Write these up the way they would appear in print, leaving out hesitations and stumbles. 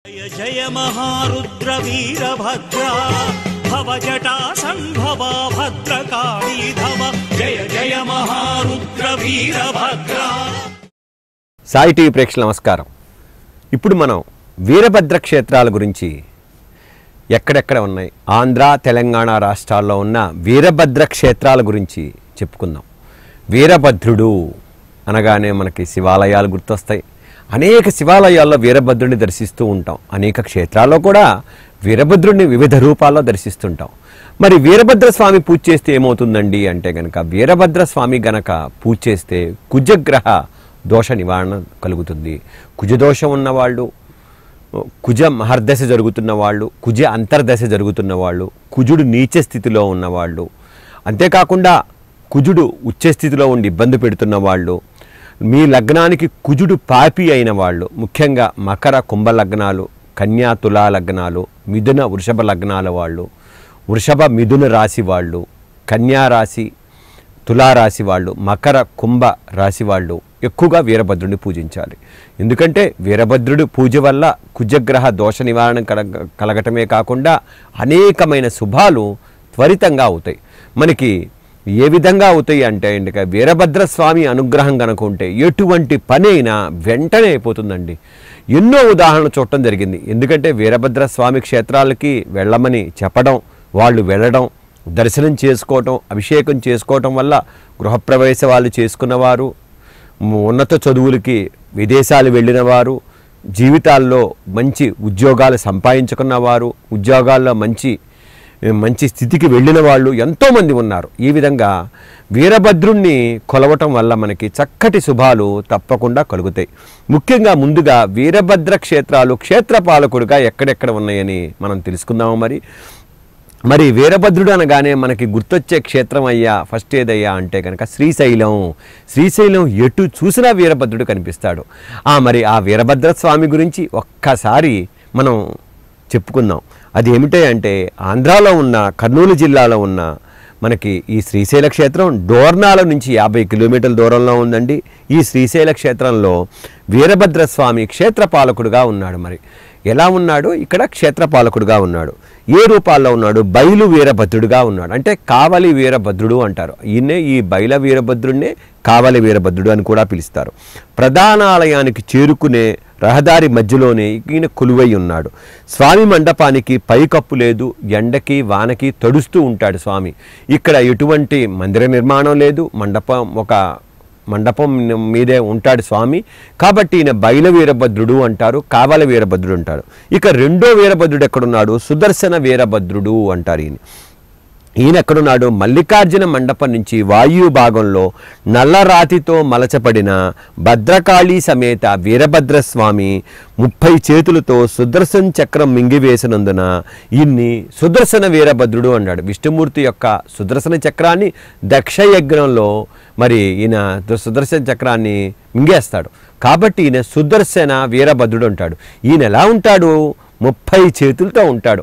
जय जय महारुद्र वीरभद्रा भवजटा संभवा भद्रकाली धव जय जय महारुद्र वीरभद्रा। సాయి టీవీ ప్రేక్షకులకు నమస్కారం। ఇప్పుడు మనం వీరభద్ర క్షేత్రాల గురించి ఎక్కడెక్కడ ఉన్నాయి, ఆంధ్ర తెలంగాణ రాష్ట్రాల్లో ఉన్న వీరభద్ర క్షేత్రాల గురించి చెప్పుకుందాం। వీరభద్రుడు అనగానే మనకి శివాలయాలు గుర్తొస్తాయి। అనేక శివాలయాల్లో వీరభద్రుడిని దర్శిస్తూ ఉంటాం। అనేక క్షేత్రాల్లో కూడా వీరభద్రుడిని వివిధ రూపాల్లో దర్శిస్తుంటాం। మరి వీరభద్ర స్వామి పూజ చేస్తే ఏమవుతుందండి అంటే గనక, వీరభద్ర స్వామి గనక పూజ చేస్తే కుజగ్రహ దోష నివారణ కలుగుతుంది। కుజదోషం ఉన్నవాళ్ళు, కుజ మహర్దశ జరుగుతున్న వాళ్ళు, కుజ అంతర్దశ జరుగుతున్న వాళ్ళు, కుజుడు నీచ స్థితిలో ఉన్నవాళ్ళు, అంతేకాకుండా కుజుడు ఉచ్చ స్థితిలో ఉండి ఇబ్బంది పెడుతున్న వాళ్ళు, మీ లగ్నానికి కుజుడు పాపి అయిన వాళ్ళు, ముఖ్యంగా మకర కుంభ లగ్నాలు, కన్యా తులా లగ్నాలు, మిథున వృషభ లగ్నాల వాళ్ళు, వృషభ మిథున రాశి వాళ్ళు, కన్యా రాశి తులారాశి వాళ్ళు, మకర కుంభ రాశి వాళ్ళు ఎక్కువగా వీరభద్రుడిని పూజించాలి। ఎందుకంటే వీరభద్రుడి పూజ వల్ల కుజగ్రహ దోష నివారణ కలగటమే కాకుండా అనేకమైన శుభాలు త్వరితంగా అవుతాయి। మనకి ఏ విధంగా అవుతాయి అంటే వీరభద్ర స్వామి అనుగ్రహం కనుక ఉంటే ఎటువంటి పని అయినా వెంటనే అయిపోతుందండి। ఎన్నో ఉదాహరణలు చూడటం జరిగింది। ఎందుకంటే వీరభద్ర స్వామి క్షేత్రాలకి వెళ్ళమని చెప్పడం, వాళ్ళు వెళ్ళడం, దర్శనం చేసుకోవటం, అభిషేకం చేసుకోవటం వల్ల గృహప్రవేశ వాళ్ళు చేసుకున్నవారు, ఉన్నత చదువులకి విదేశాలు వెళ్ళిన వారు, జీవితాల్లో మంచి ఉద్యోగాలు సంపాదించుకున్నవారు, ఉద్యోగాల్లో మంచి స్థితికి వెళ్ళిన వాళ్ళు ఎంతోమంది ఉన్నారు। ఈ విధంగా వీరభద్రుణ్ణి కొలవటం వల్ల మనకి చక్కటి శుభాలు తప్పకుండా కలుగుతాయి। ముఖ్యంగా ముందుగా వీరభద్ర క్షేత్రాలు క్షేత్రపాలకుడిగా ఎక్కడెక్కడ ఉన్నాయని మనం తెలుసుకుందాము। మరి వీరభద్రుడు అనగానే మనకి గుర్తొచ్చే క్షేత్రం అయ్యా ఫస్ట్ ఏదయ్యా అంటే కనుక శ్రీశైలం। శ్రీశైలం ఎటు చూసినా వీరభద్రుడు కనిపిస్తాడు। మరి ఆ వీరభద్ర స్వామి గురించి ఒక్కసారి మనం చెప్పుకుందాం। అది ఏమిటంటే ఆంధ్రాలో ఉన్న కర్నూలు జిల్లాలో ఉన్న మనకి ఈ శ్రీశైల క్షేత్రం డోర్నాల నుంచి 50 కిలోమీటర్ల దూరంలో ఉందండి। ఈ శ్రీశైల క్షేత్రంలో వీరభద్ర స్వామి క్షేత్రపాలకుడుగా ఉన్నాడు। మరి ఎలా ఉన్నాడు? ఇక్కడ క్షేత్రపాలకుడుగా ఉన్నాడు। ఏ రూపాల్లో ఉన్నాడు? బయలు వీరభద్రుడుగా ఉన్నాడు, అంటే కావలి వీరభద్రుడు అంటారు। ఈయనే ఈ బయల వీరభద్రుడినే కావలి వీరభద్రుడు అని కూడా పిలుస్తారు। ప్రధాన ఆలయానికి చేరుకునే రహదారి మధ్యలోనే ఈయన కొలువై ఉన్నాడు। స్వామి మండపానికి పైకప్పు లేదు, ఎండకి వానకి తడుస్తూ ఉంటాడు స్వామి। ఇక్కడ ఎటువంటి మందిర నిర్మాణం లేదు, మండపం మీదే ఉంటాడు స్వామి। కాబట్టి ఈయన బయల వీరభద్రుడు అంటారు, కావల వీరభద్రుడు అంటారు। ఇక రెండో వీరభద్రుడు ఎక్కడున్నాడు? సుదర్శన వీరభద్రుడు అంటారు। ఈయన ఎక్కడున్నాడు? మల్లికార్జున మండపం నుంచి వాయు భాగంలో నల్లరాతితో మలచబడిన భద్రకాళి సమేత వీరభద్ర స్వామి 30 చేతులతో సుదర్శన చక్రం మింగివేసినందున ఈయన్ని సుదర్శన వీరభద్రుడు అన్నాడు। విష్ణుమూర్తి యొక్క సుదర్శన చక్రాన్ని దక్షయజ్ఞంలో మరి ఈయన సుదర్శన చక్రాన్ని మింగేస్తాడు, కాబట్టి ఈయన సుదర్శన వీరభద్రుడు అంటాడు। ఈయన ఎలా ఉంటాడు? 30 చేతులతో ఉంటాడు।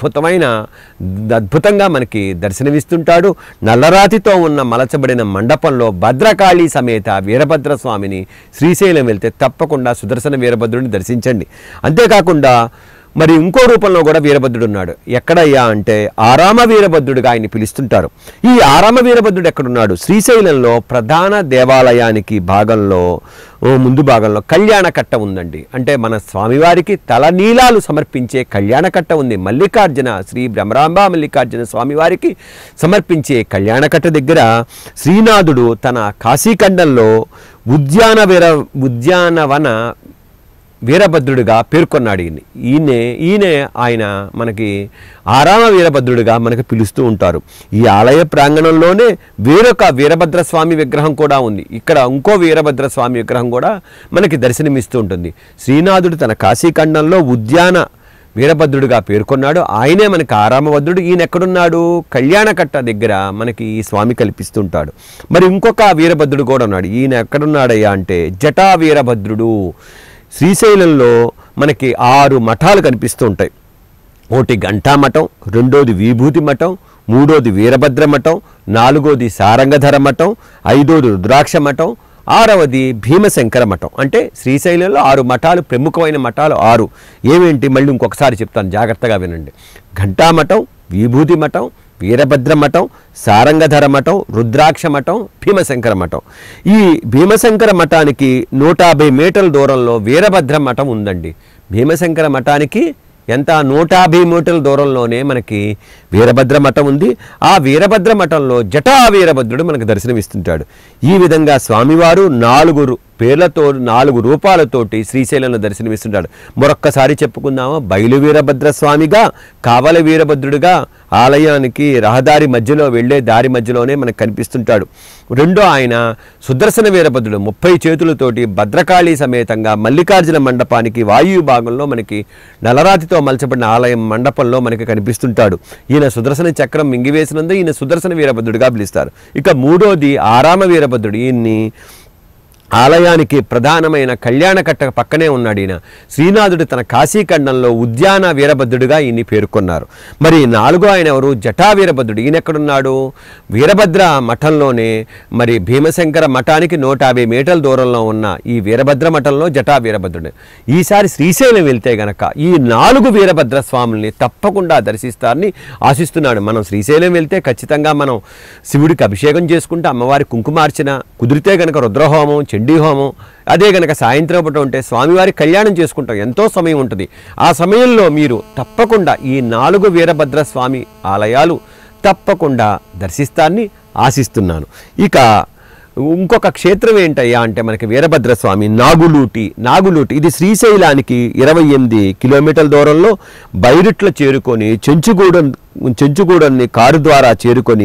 అద్భుతంగా మనకి దర్శనమిస్తుంటాడు। నల్లరాతితో ఉన్న మలచబడిన మండపంలో భద్రకాళి సమేత వీరభద్ర స్వామిని శ్రీశైలం వెళ్తే తప్పకుండా సుదర్శన వీరభద్రుడిని దర్శించండి। అంతేకాకుండా మరి ఇంకో రూపంలో కూడా వీరభద్రుడు ఉన్నాడు। ఎక్కడయ్యా అంటే ఆరామ వీరభద్రుడిగా ఆయన పిలుస్తుంటారు। ఈ ఆరామ వీరభద్రుడు ఎక్కడున్నాడు? శ్రీశైలంలో ప్రధాన దేవాలయానికి ముందు భాగంలో కళ్యాణకట్ట ఉందండి। అంటే మన స్వామివారికి తలనీలాలు సమర్పించే కళ్యాణకట్ట ఉంది। శ్రీ భ్రమరాంబ మల్లికార్జున స్వామివారికి సమర్పించే కళ్యాణకట్ట దగ్గర శ్రీనాథుడు తన కాశీఖండంలో ఉద్యానవన వీరభద్రుడిగా పేర్కొన్నాడు। ఆయన మనకి ఆరామ వీరభద్రుడిగా మనకి పిలుస్తూ ఉంటారు। ఈ ఆలయ ప్రాంగణంలోనే వేరొక వీరభద్ర స్వామి విగ్రహం కూడా ఉంది। ఇక్కడ ఇంకో వీరభద్ర స్వామి విగ్రహం కూడా మనకి దర్శనమిస్తూ ఉంటుంది। శ్రీనాథుడు తన కాశీఖండంలో ఉద్యాన వీరభద్రుడిగా పేర్కొన్నాడు, ఆయనే మనకి ఆరామభద్రుడు। ఈయన ఎక్కడున్నాడు? కళ్యాణకట్ట దగ్గర మనకి ఈ స్వామి కల్పిస్తుంటాడు। మరి ఇంకొక వీరభద్రుడు కూడా ఉన్నాడు। ఈయన ఎక్కడున్నాడయ్యా అంటే జటా వీరభద్రుడు। శ్రీశైలంలో మనకి 6 మఠాలు కనిపిస్తూ ఉంటాయి। ఒకటి ఘంటా మఠం, రెండోది విభూతి మఠం, మూడోది వీరభద్ర మఠం, నాలుగోది సారంగధర మఠం, ఐదోది రుద్రాక్ష మఠం, ఆరవది భీమశంకర మఠం. అంటే శ్రీశైలంలో 6 మఠాలు, ప్రముఖమైన మఠాలు 6. ఏమేంటి మళ్ళీ ఇంకొకసారి చెప్తాను, జాగ్రత్తగా వినండి. ఘంటామఠం, విభూతి మఠం, వీరభద్ర మఠం, సారంగధర మఠం, రుద్రాక్ష మఠం, భీమశంకర మఠం. ఈ భీమశంకర మఠానికి 150 మీటర్ల దూరంలో వీరభద్ర మఠం ఉందండి. భీమశంకర మఠానికి ఎంత 150 మీటర్ల దూరంలోనే మనకి వీరభద్ర మఠం ఉంది. ఆ వీరభద్ర మఠంలో జటా వీరభద్రుడు మనకు దర్శనమిస్తుంటాడు. ఈ విధంగా స్వామివారు 4 పేర్లతో 4 రూపాలతోటి శ్రీశైలంలో దర్శనమిస్తుంటాడు. మరొక్కసారి చెప్పుకుందామా, బయలు వీరభద్ర స్వామిగా, కావల వీరభద్రుడిగా ఆలయానికి రహదారి మధ్యలో వెళ్ళే దారి మధ్యలోనే మనకు కనిపిస్తుంటాడు. రెండో ఆయన సుదర్శన వీరభద్రుడు 30 చేతులతోటి భద్రకాళి సమేతంగా మల్లికార్జున మండపానికి వాయు భాగంలో మనకి నలరాతితో మలచబడిన ఆలయం మండపంలో మనకి కనిపిస్తుంటాడు. ఈయన సుదర్శన చక్రం మింగివేసినందు ఈయన సుదర్శన వీరభద్రుడిగా పిలుస్తారు. ఇక మూడోది ఆరామ వీరభద్రుడు. ఈయన్ని ఆలయానికి ప్రధానమైన కళ్యాణకట్ట పక్కనే ఉన్నాడు. ఈయన శ్రీనాథుడు తన కాశీఖండంలో ఉద్యాన వీరభద్రుడిగా ఈయన్ని పేర్కొన్నారు. మరి 4గో ఆయన ఎవరు, జటా వీరభద్రుడు. ఈయన ఎక్కడున్నాడు, వీరభద్ర మఠంలోనే. మరి భీమశంకర మఠానికి 150 మీటర్ల దూరంలో ఉన్న ఈ వీరభద్ర మఠంలో జటా వీరభద్రుడు. ఈసారి శ్రీశైలం వెళ్తే గనక ఈ 4 వీరభద్ర స్వాముల్ని తప్పకుండా దర్శిస్తారని ఆశిస్తున్నాడు. మనం శ్రీశైలం వెళ్తే ఖచ్చితంగా మనం శివుడికి అభిషేకం చేసుకుంటే, అమ్మవారి కుంకుమార్చన కుదిరితే గనక రుద్రహోమం, చండీ హోమం, అదే గనక సాయంత్రం పూట ఉంటే స్వామివారి కళ్యాణం చేసుకుంటాం. ఎంతో సమయం ఉంటుంది. ఆ సమయంలో మీరు తప్పకుండా ఈ 4 వీరభద్ర స్వామి ఆలయాలు తప్పకుండా దర్శిస్తారని ఆశిస్తున్నాను. ఇక ఇంకొక క్షేత్రం ఏంటయ్యా అంటే మనకి వీరభద్రస్వామి నాగులూటి. ఇది శ్రీశైలానికి 28 కిలోమీటర్ల దూరంలో బైరుట్ల చేరుకొని చెంచుగూడని కారు ద్వారా చేరుకొని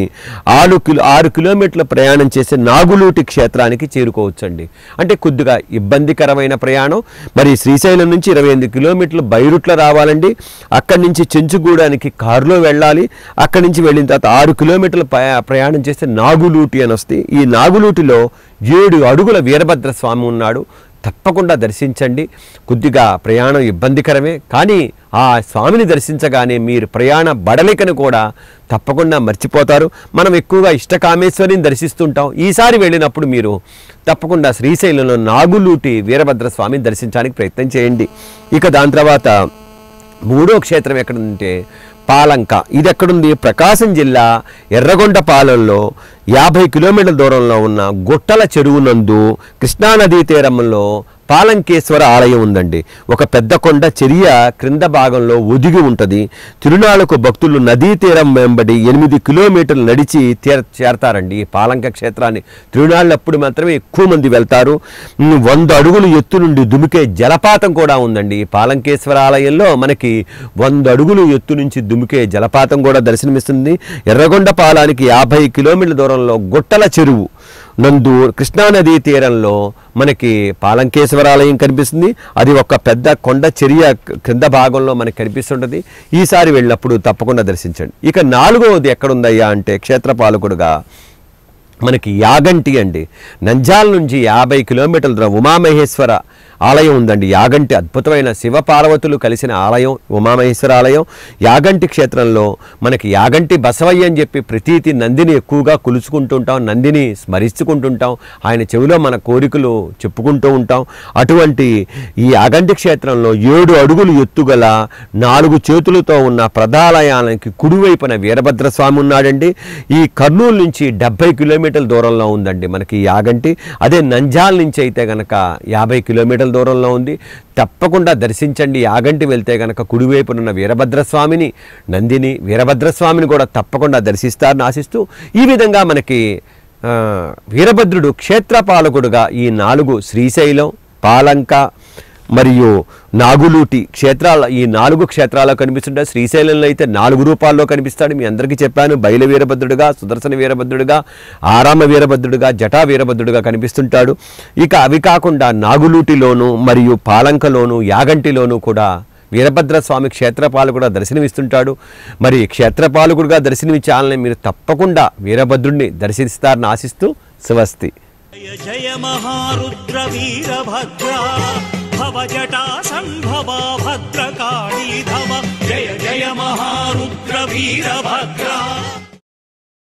6 కిలోమీటర్ల ప్రయాణం చేసే నాగులూటి క్షేత్రానికి చేరుకోవచ్చండి. అంటే కొద్దిగా ఇబ్బందికరమైన ప్రయాణం. మరి శ్రీశైలం నుంచి 28 కిలోమీటర్లు బైరుట్ల రావాలండి. అక్కడి నుంచి చెంచుగూడానికి కారులో వెళ్ళాలి. అక్కడి నుంచి వెళ్ళిన తర్వాత 6 కిలోమీటర్ల ప్రయాణం చేస్తే నాగులూటి అని వస్తే, ఈ నాగులూటిలో 7 అడుగుల వీరభద్ర స్వామి ఉన్నాడు. తప్పకుండా దర్శించండి. కొద్దిగా ప్రయాణం ఇబ్బందికరమే, కానీ ఆ స్వామిని దర్శించగానే మీరు ప్రయాణ బడలికను కూడా తప్పకుండా మర్చిపోతారు. మనం ఎక్కువగా ఇష్టకామేశ్వరిని దర్శిస్తుంటాం. ఈసారి వెళ్ళినప్పుడు మీరు తప్పకుండా శ్రీశైలంలో నాగులూటి వీరభద్ర స్వామిని దర్శించడానికి ప్రయత్నం చేయండి. ఇక దాని తర్వాత 3వ క్షేత్రం ఎక్కడుందంటే పాలంక. ఇది ఎక్కడుంది, ప్రకాశం జిల్లా ఎర్రగొండపాలెంలో 50 కిలోమీటర్ల దూరంలో ఉన్న గుట్టల చెరువు నందు కృష్ణానదీ తీరంలో పాలంకేశ్వర ఆలయం ఉందండి. ఒక పెద్ద కొండ చర్య క్రింద భాగంలో ఒదిగి ఉంటుంది. తిరునాళ్లకు భక్తులు నదీ తీరం వెంబడి 8 కిలోమీటర్లు నడిచి చేరతారండి ఈ పాలంక క్షేత్రాన్ని. తిరునాళ్ళప్పుడు మాత్రమే ఎక్కువ మంది వెళ్తారు. 100 అడుగులు ఎత్తు నుండి దుమికే జలపాతం కూడా ఉందండి. ఈ పాలంకేశ్వర ఆలయంలో మనకి 100 అడుగులు ఎత్తు నుంచి దుమికే జలపాతం కూడా దర్శనమిస్తుంది. ఎర్రగొండపాలానికి 50 కిలోమీటర్ల దూరంలో గుట్టల చెరువు నందు కృష్ణానదీ తీరంలో మనకి పాలంకేశ్వరాలయం కనిపిస్తుంది. అది ఒక పెద్ద కొండ చర్య క్రింద భాగంలో మనకి కనిపిస్తుంటుంది. ఈసారి వెళ్ళినప్పుడు తప్పకుండా దర్శించండి. ఇక 4వది ఎక్కడుందయ్యా అంటే క్షేత్రపాలకుడుగా మనకి యాగంటి అండి. నంద్యాల నుంచి 50 కిలోమీటర్ల దూరం ఉమామహేశ్వర ఆలయం ఉందండి. యాగంటి అద్భుతమైన శివపార్వతులు కలిసిన ఆలయం ఉమామహేశ్వర ఆలయం. యాగంటి క్షేత్రంలో మనకి యాగంటి బసవయ్య అని చెప్పి ప్రతీతి నందిని ఎక్కువగా కొలుచుకుంటుంటాం, నందిని స్మరించుకుంటుంటాం, ఆయన చెవిలో మన కోరికలు చెప్పుకుంటూ ఉంటాం. అటువంటి ఈ యాగంటి క్షేత్రంలో 7 అడుగులు ఎత్తుగల 4 చేతులతో ఉన్న ప్రధాలయానికి కుడివైపున వీరభద్రస్వామి ఉన్నాడండి. ఈ కర్నూలు నుంచి 70 కిలోమీటర్ల దూరంలో ఉందండి మనకి యాగంటి. అదే నంద్యాల నుంచి అయితే గనక 50 కిలోమీటర్ల దూరంలో ఉంది. తప్పకుండా దర్శించండి. యాగంటి వెళ్తే గనక కుడివైపునున్న వీరభద్రస్వామిని, నందిని, వీరభద్రస్వామిని కూడా తప్పకుండా దర్శిస్తారని ఆశిస్తూ, ఈ విధంగా మనకి వీరభద్రుడు క్షేత్రపాలకుడుగా ఈ 4 శ్రీశైలం, పాలంక మరియు నాగులూటి క్షేత్రాల ఈ 4 క్షేత్రాల్లో కనిపిస్తుంటాయి. శ్రీశైలంలో అయితే 4 రూపాల్లో కనిపిస్తాడు. మీ అందరికీ చెప్పాను, బయలు వీరభద్రుడుగా, సుదర్శన వీరభద్రుడుగా, ఆరామ వీరభద్రుడుగా, జటా వీరభద్రుడుగా కనిపిస్తుంటాడు. ఇక అవి కాకుండా నాగులూటిలోను మరియు పాలంకలోను యాగంటిలోను కూడా వీరభద్రస్వామి క్షేత్రపాలకుడుగా దర్శనమిస్తుంటాడు. మరి క్షేత్రపాలకుడుగా దర్శనమిచ్చాలని మీరు తప్పకుండా వీరభద్రుడిని దర్శిస్తారని ఆశిస్తూ స్వస్తి. జయ జయ మహారుద్ర వీరభద్రా భవజటా సంభవా భద్రకాళీ ధవ. జయ జయ మహారుద్ర వీరభద్రా.